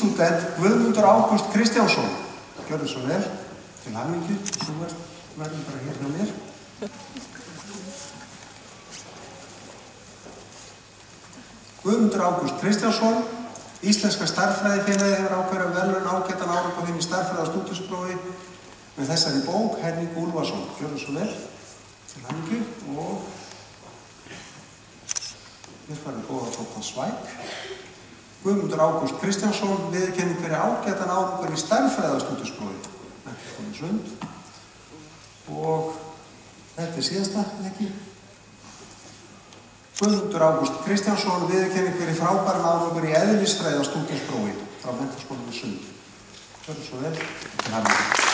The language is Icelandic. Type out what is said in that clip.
stúdent Guðmundur Ágúst Kristjánsson. Gjörðu svo vel. Til hamingju. Þú verður bara hér hjá mér. Guðmundur Ágúst Kristjánsson, Íslenska stærðfræðifélagið hefur ákveðið verðlaun ágætan árangur í stærðfræði á stúdentsprófi með þessari bók, Henning Úlfarsson. Gjörðu svo vel. Til hamingju og við farum góða að tóka svæk. Guðmundur Ágúst Kristjánsson, viðurkenning fyrir ágætan árangur í stærðfræði á stúdentsprófi. Menntaskólinn Sund. Og þetta síðasta, ekki? Guðmundur Ágúst Kristjánsson, viðurkenning fyrir frábæran árangur í eðlisfræði á stúdentsprófi frá Menntaskólinn Sund. Gjörðu svo vel. Til hamingju.